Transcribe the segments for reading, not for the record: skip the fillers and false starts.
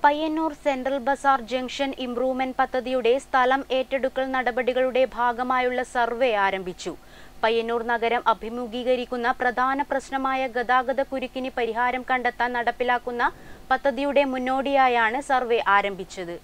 Payyanur central bazaar junction improvement പദ്ധതിയുടെ സ്ഥലം ഏറ്റെടുക്കൽ നടപടികളുടെ ഭാഗമായുള്ള സർവേ ആരംഭിച്ചു. പയ്യന്നൂർ നഗരം അഭിമുഖീകരിക്കുന്ന പ്രധാന പ്രശ്നമായ ഗതാഗതക്കുരുക്കിന് പരിഹാരം കണ്ടെത്താൻ നടപ്പിലാക്കുന്ന പദ്ധതിയുടെ മുന്നോടിയായാണ് സർവേ ആരംഭിച്ചത്.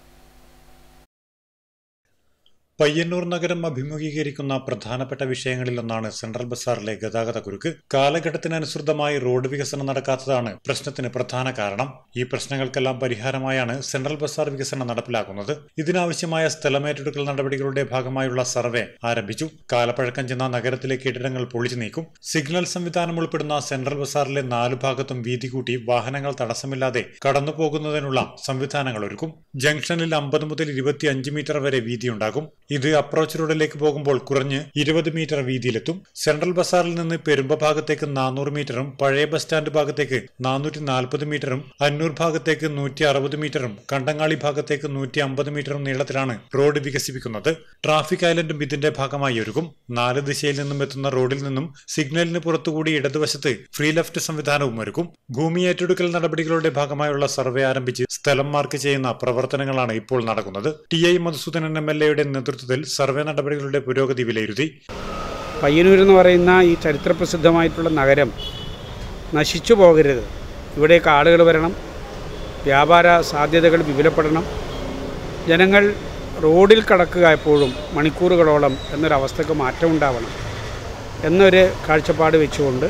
പയ്യന്നൂർ നഗരം അഭിമുഖീകരിക്കുന്ന പ്രധാനപ്പെട്ട വിഷയങ്ങളിലൊന്നാണ് സെൻട്രൽ ബസാറിലെ ഗതാഗതക്കുരുക്ക്. കാലഘട്ടത്തിനനുസൃതമായി റോഡ് വികസനം നടക്കാത്തതാണ് പ്രശ്നത്തിന് പ്രധാന കാരണം. ഈ പ്രശ്നങ്ങൾക്കെല്ലാം പരിഹാരമായാണ് സെൻട്രൽ ബസാർ വികസനം നടപ്പിലാക്കുന്നത്. ഇതിനാവശ്യമായ സ്ഥലമേറ്റെടുക്കൽ നടപടികളുടെ ഭാഗമായുള്ള സർവേ ആരംഭിച്ചു. കാലപ്പഴക്കം ചെന്ന നഗരത്തിലെ കെട്ടിടങ്ങൾ പൊളിച്ചു നീക്കും. സിഗ്നൽ സംവിധാനം ഉൾപ്പെടുന്ന സെൻട്രൽ ബസാറിലെ 4 ഭാഗത്തും വീതി കൂട്ടി വാഹനങ്ങൾ തടസ്സമില്ലാതെ കടന്നുപോകുന്നതിനുള്ള സംവിധാനങ്ങൾ ഒരുക്കും. ജംഗ്ഷനിൽ 50 മുതൽ 25 മീറ്റർ വരെ വീതിയുണ്ടാകും. ഇത് അപ്രോച്ച് റോഡിലേക്ക് പോകുമ്പോൾ കുറഞ്ഞ് 20 മീറ്റർ വീതിയിലെത്തും. സെൻട്രൽ ബസാറിൽ നിന്ന് പെരുമ്പ ഭാഗത്തേക്ക് 400 മീറ്ററും പഴയ ബസ് സ്റ്റാൻഡ് ഭാഗത്തേക്ക് 440 മീറ്ററും അന്നൂർ ഭാഗത്തേക്ക് 160 മീറ്ററും കണ്ടങ്ങാളി ഭാഗത്തേക്ക് 150 മീറ്ററും നീളത്തിലാണ് റോഡ് വികസിപ്പിക്കുന്നത്. ട്രാഫിക് ഐലൻഡും ഇതിന്റെ ഭാഗമായി ഒരുക്കും. 4 ദിശയിൽ നിന്നും എത്തുന്ന റോഡിൽ നിന്നും സിഗ്നലിന് പുറത്തുകൂടി ഇടതുവശത്ത് ഫ്രീ ലെഫ്റ്റ് സംവിധാനവും ഒരുക്കും. ഭൂമി ഏറ്റെടുക്കൽ നടപടികളുടെ ഭാഗമായുള്ള സർവേ ആരംഭിച്ച് സ്ഥലം മാർക്ക് ചെയ്യുന്ന പ്രവർത്തനങ്ങളാണ് ഇപ്പോൾ നടക്കുന്നത്. ടി.ഐ. മധുസൂദനൻ MLA-യുടെ നേതൃത്വത്തിൽ സർവേ നടപടികളുടെ പുരോഗതി വിലയിരുത്തി. പയ്യന്നൂർ എന്ന് പറയുന്ന ഈ ചരിത്രപ്രസിദ്ധമായിട്ടുള്ള നഗരം നശിച്ചു പോകരുത്. ഇവിടേക്ക് ആളുകൾ വരണം, വ്യാപാര സാധ്യതകൾ വിപുലപ്പെടണം, ജനങ്ങൾ റോഡിൽ കടക്കുക എപ്പോഴും മണിക്കൂറുകളോളം എന്നൊരവസ്ഥക്ക് മാറ്റമുണ്ടാവണം എന്നൊരു കാഴ്ചപ്പാട് വെച്ചുകൊണ്ട്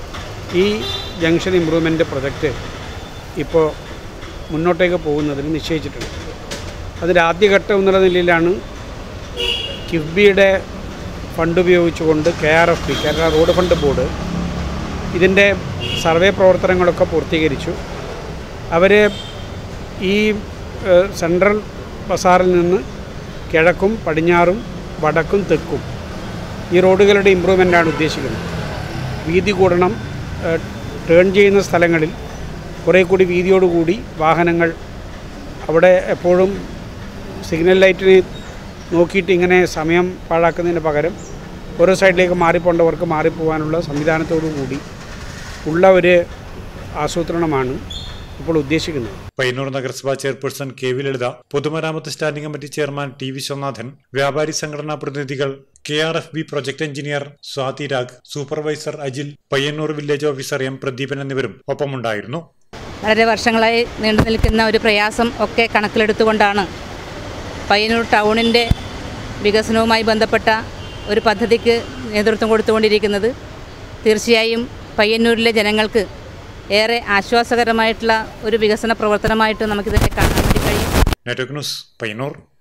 ഈ ജംഗ്ഷൻ ഇംപ്രൂവ്മെൻറ്റ് പ്രൊജക്റ്റ് ഇപ്പോൾ മുന്നോട്ടേക്ക് പോകുന്നതിന് നിശ്ചയിച്ചിട്ടുണ്ട്. അതിൻ്റെ ആദ്യഘട്ടം എന്നുള്ള നിലയിലാണ് കിഫ്ബിയുടെ ഫണ്ട് ഉപയോഗിച്ചുകൊണ്ട് KRFB Kerala road fund board ഇതിൻ്റെ സർവേ പ്രവർത്തനങ്ങളൊക്കെ പൂർത്തീകരിച്ചു. അവർ ഈ സെൻട്രൽ ബസാറിൽ നിന്ന് കിഴക്കും പടിഞ്ഞാറും വടക്കും തെക്കും ഈ റോഡുകളുടെ ഇമ്പ്രൂവ്മെൻ്റാണ് ഉദ്ദേശിക്കുന്നത്. വീതി കൂടണം. ടേൺ ചെയ്യുന്ന സ്ഥലങ്ങളിൽ കുറേ കൂടി വീതിയോടുകൂടി വാഹനങ്ങൾ അവിടെ എപ്പോഴും സിഗ്നൽ ലൈറ്റിന് നോക്കിയിട്ട് ഇങ്ങനെ സമയം പാഴാക്കുന്നതിന് പകരം ഓരോ സൈഡിലേക്ക് മാറിപ്പോണ്ടവർക്ക് മാറിപ്പോകാനുള്ള സംവിധാനത്തോടു കൂടി ഉള്ള ഒരു ആസൂത്രണമാണ് ഇപ്പോൾ ഉദ്ദേശിക്കുന്നത്. പയ്യന്നൂർ നഗരസഭാ ചെയർപേഴ്സൺ KV ലളിത, പൊതുമരാമത്ത് standing committee chairman T Viswanathan, വ്യാപാരി സംഘടനാ പ്രതിനിധികൾ, KRFB project engineer Swathi Rag, supervisor Ajil, Payyanur village officer M Pradeepan എന്നിവരും ഒപ്പമുണ്ടായിരുന്നു. വളരെ വർഷങ്ങളായി നീണ്ടു നിൽക്കുന്ന ഒരു പ്രയാസം ഒക്കെ കണക്കിലെടുത്തുകൊണ്ടാണ് പയ്യന്നൂർ ടൗണിൻ്റെ വികസനവുമായി ബന്ധപ്പെട്ട ഒരു പദ്ധതിക്ക് നേതൃത്വം കൊടുത്തുകൊണ്ടിരിക്കുന്നത്. തീർച്ചയായും പയ്യന്നൂരിലെ ജനങ്ങൾക്ക് ഏറെ ആശ്വാസകരമായിട്ടുള്ള ഒരു വികസന പ്രവർത്തനമായിട്ട് നമുക്കിതിനെ കാണാൻ വേണ്ടി കഴിയും. Network news, Payyanur.